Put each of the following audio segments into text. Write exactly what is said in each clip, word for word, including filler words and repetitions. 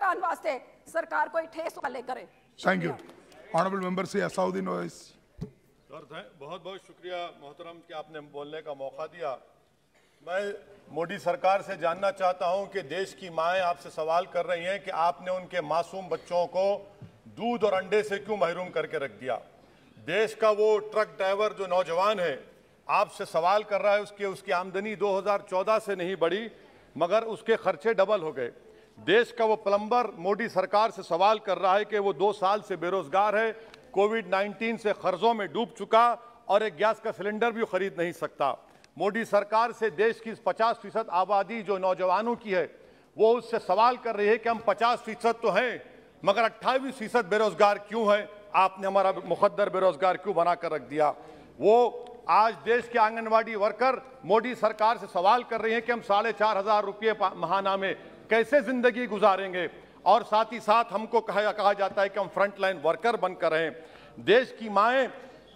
घटाने वास्ते सरकार कोई ठोस उपाय करे। Thank you. ऑनरेबल मेंबर से असाउद्दीन ओवैसी। सर बहुत बहुत शुक्रिया मोहतरम कि आपने बोलने का मौका दिया। मैं मोदी सरकार से जानना चाहता हूं कि देश की माएँ आपसे सवाल कर रही हैं कि आपने उनके मासूम बच्चों को दूध और अंडे से क्यों महरूम करके रख दिया। देश का वो ट्रक ड्राइवर जो नौजवान है आपसे सवाल कर रहा है, उसके उसकी आमदनी दो हज़ार चौदह से नहीं बढ़ी मगर उसके खर्चे डबल हो गए। देश का वो प्लम्बर मोदी सरकार से सवाल कर रहा है कि वो दो साल से बेरोजगार है, कोविड नाइन्टीन से कर्जों में डूब चुका और एक गैस का सिलेंडर भी खरीद नहीं सकता। मोदी सरकार से देश की पचास फीसद आबादी जो नौजवानों की है वो उससे सवाल कर रही है कि हम पचास फीसद तो हैं मगर अट्ठाईस फीसद बेरोजगार क्यों है, आपने हमारा मुकद्दर बेरोजगार क्यों बना कर रख दिया। वो आज देश के आंगनवाड़ी वर्कर मोदी सरकार से सवाल कर रहे हैं कि हम साढ़े चार हजार रुपये महाना में कैसे जिंदगी गुजारेंगे और साथ ही साथ हमको कहा कहा जाता है कि हम फ्रंटलाइन वर्कर बनकर रहें। देश की माएँ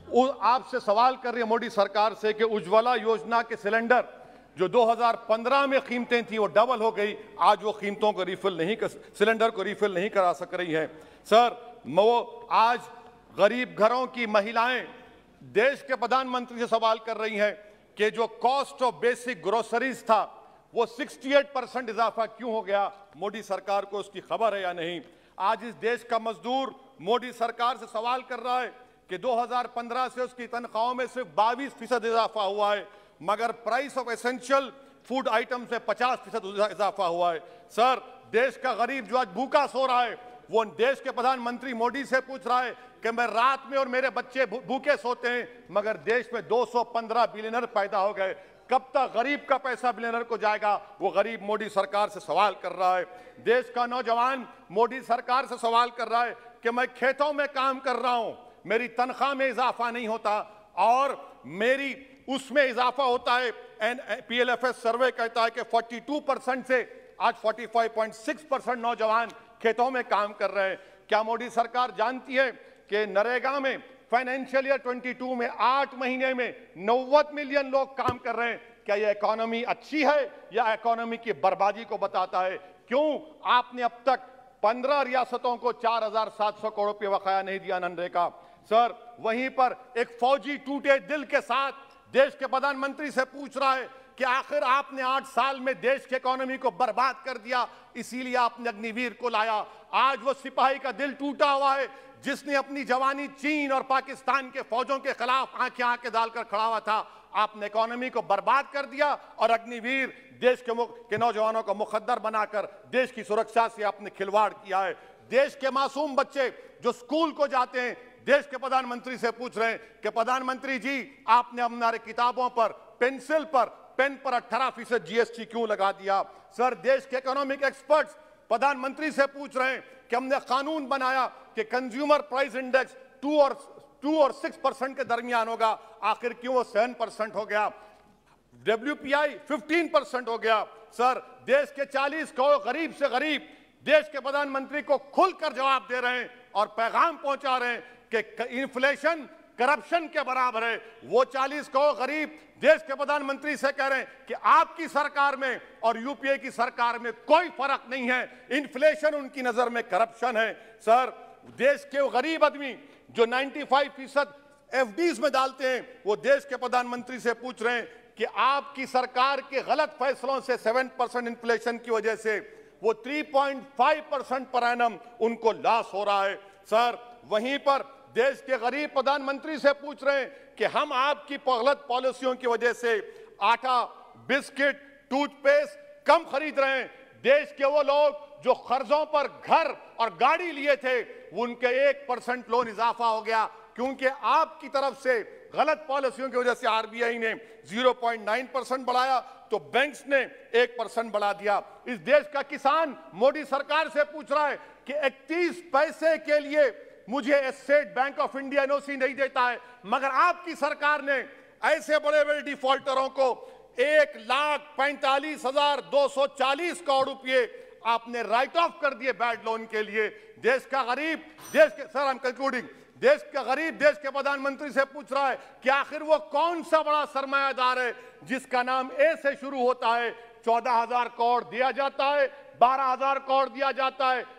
आपसे सवाल कर रही है मोदी सरकार से कि उज्ज्वला योजना के सिलेंडर जो दो हज़ार पंद्रह में कीमतें थी वो डबल हो गई, आज वो कीमतों को रिफिल नहीं कर, सिलेंडर को रिफिल नहीं करा सक रही हैं। सर वो आज गरीब घरों की महिलाएं देश के प्रधानमंत्री से सवाल कर रही हैं कि जो कॉस्ट ऑफ बेसिक ग्रोसरीज था वो अड़सठ परसेंट इजाफा क्यों हो गया, मोदी सरकार को उसकी खबर है या नहीं। आज इस देश का मजदूर मोदी सरकार से सवाल कर रहा है कि दो हज़ार पंद्रह से उसकी तनख्वाहों में सिर्फ बाईस फीसद इजाफा हुआ है मगर price of essential food item से पचास फीसद इजाफा हुआ है। सर देश का गरीब जो आज भूखा सो रहा है वो देश के प्रधानमंत्री मोदी से पूछ रहा है कि मैं रात में और मेरे बच्चे भूखे सोते हैं मगर देश में दो सौ पंद्रह बिलियनर पैदा हो गए, कब तक गरीब का पैसा बिलियनर को जाएगा, वो गरीब मोदी सरकार से सवाल कर रहा है। देश का नौजवान मोदी सरकार से सवाल कर रहा है कि मैं खेतों में काम कर रहा हूं, मेरी तनख्वाह में इजाफा नहीं होता और मेरी उसमें इजाफा होता है। N P L F S survey कहता है कि बयालीस परसेंट से आज पैंतालीस पॉइंट छह परसेंट नौजवान खेतों में काम कर रहे हैं। क्या मोदी सरकार जानती है कि नरेगा में फाइनेंशियल ईयर बाईस में आठ महीने में नब्बे मिलियन लोग काम कर रहे हैं। क्या यह इकोनॉमी अच्छी है या इकोनॉमी की बर्बादी को बताता है? क्यों आपने अब तक पंद्रह रियासतों को चार हजार सात सौ करोड़ रुपये बकाया नहीं दिया मनरेगा? सर वहीं पर एक फौजी टूटे दिल के साथ देश के प्रधानमंत्री से पूछ रहा है कि आखिर आपने आठ साल में देश की इकोनॉमी को बर्बाद कर दिया, इसीलिए आपने अग्निवीर को लाया। आज वो सिपाही का दिल टूटा हुआ है जिसने अपनी जवानी चीन और पाकिस्तान के फौजों के खिलाफ आंखें आंखें डालकर खड़ा हुआ था। आपने इकोनॉमी को बर्बाद कर दिया और अग्निवीर देश के, के नौजवानों को मुकद्दर बनाकर देश की सुरक्षा से आपने खिलवाड़ किया है। देश के मासूम बच्चे जो स्कूल को जाते हैं देश के प्रधानमंत्री से पूछ रहे हैं कि प्रधानमंत्री जी आपने हमारे किताबों पर, पेंसिल पर, पेन पर अठारह फीसद जीएसटी क्यों लगा दिया? सर देश के इकोनॉमिक एक्सपर्ट्स प्रधानमंत्री से पूछ रहे हैं कि हमने कानून बनाया कि कंज्यूमर प्राइस इंडेक्स टू और टू और सिक्स परसेंट के दरमियान होगा, आखिर क्यों वो सेवन परसेंट हो गया? W P I fifteen percent हो गया। सर देश के चालीस करोड़ गरीब से गरीब देश के प्रधानमंत्री को खुलकर जवाब दे रहे हैं और पैगाम पहुंचा रहे हैं कि इन्फ्लेशन करप्शन के बराबर है। वो चालीस करोड़ गरीब देश के प्रधानमंत्री से कह रहे हैं कि आपकी सरकार में और यूपीए की सरकार में कोई फर्क नहीं है, इन्फ्लेशन उनकी नजर में करप्शन है। सर देश के वो गरीब आदमी जो पचानवे फीसद एफडीज में डालते हैं वो देश के प्रधानमंत्री से पूछ रहे हैं कि आपकी सरकार के गलत फैसलों से सात परसेंट इन्फ्लेशन की वजह से वो तीन पॉइंट पाँच परसेंट पर एनम उनको लॉस हो रहा है। सर वहीं पर देश के गरीब प्रधानमंत्री से पूछ रहे हैं कि हम आपकी गलत पॉलिसियों की वजह से आटा, बिस्किट, टूथपेस्ट कम खरीद रहे हैं। देश के वो लोग जो कर्जों पर घर और गाड़ी लिए थे उनके एक परसेंट लोन इजाफा हो गया क्योंकि आपकी तरफ से गलत पॉलिसियों की वजह से आरबीआई ने ज़ीरो पॉइंट नौ परसेंट बढ़ाया तो बैंक्स ने एक परसेंट बढ़ा दिया। इस देश का किसान मोदी सरकार से पूछ रहा है कि इकतीस पैसे के लिए मुझे State Bank of India NOC नहीं देता है, मगर आपकी सरकार ने ऐसे बड़े बड़े डिफॉल्टरों को एक लाख पैंतालीस हजार दो सौ चालीस करोड़ रुपए आपने राइट ऑफ कर दिए बैड लोन के लिए। देश का गरीब देश के सर आई एम कंक्लूडिंग देश का गरीब देश के प्रधानमंत्री से पूछ रहा है कि आखिर वो कौन सा बड़ा सरमायादार है जिसका नाम ए से शुरू होता है, चौदह हजार करोड़ दिया जाता है, बारह हजार करोड़ दिया जाता है,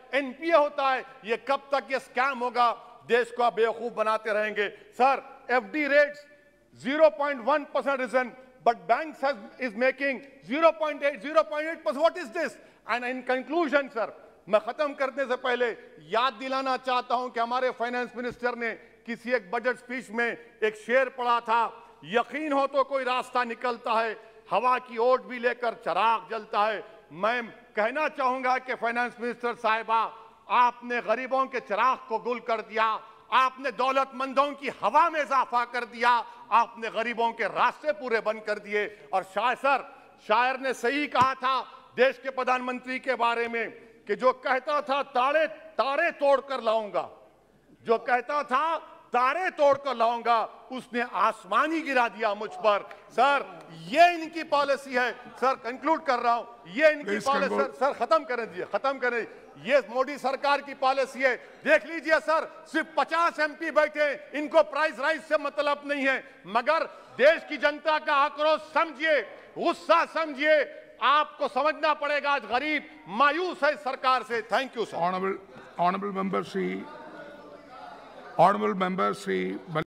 एनपीए होता है। ये कब तक ये स्कैम होगा? देश को आप बेवकूफ बनाते रहेंगे। Sir, FD rates zero point one percent risen, but banks has, is making zero point eight, zero point eight percent. What is this? And in conclusion, sir, मैं खत्म करने से पहले याद दिलाना चाहता हूं कि हमारे फाइनेंस मिनिस्टर ने किसी एक बजट स्पीच में एक शेर पढ़ा था, यकीन हो तो कोई रास्ता निकलता है, हवा की ओट भी लेकर चिराग जलता है। मैं कहना चाहूंगा कि फाइनेंस मिनिस्टर साहिबा, आपने गरीबों के चिराग को गुल कर दिया, आपने दौलतमंदों की हवा में इजाफा कर दिया, आपने गरीबों के रास्ते पूरे बंद कर दिए। और शायर सर शायर ने सही कहा था देश के प्रधानमंत्री के बारे में कि जो कहता था तारे तारे तोड़कर लाऊंगा, जो कहता था तारे तोड़कर लाऊंगा, उसने आसमान ही गिरा दिया मुझ पर। सर, ये इनकी पॉलिसी है। सर, कंक्लूड कर रहा हूं, ये इनकी पॉलिसी। सर, सर खत्म करें दीजिए, खत्म करें। ये मोदी सरकार की पॉलिसी है। देख लीजिए सर, सिर्फ पचास एमपी बैठे, इनको प्राइस राइज से मतलब नहीं है, मगर देश की जनता का आक्रोश समझिए, गुस्सा समझिए। आपको समझना पड़ेगा आज गरीब मायूस है सरकार से। Thank you sir. Honorable, honorable member Shri, honorable member Shri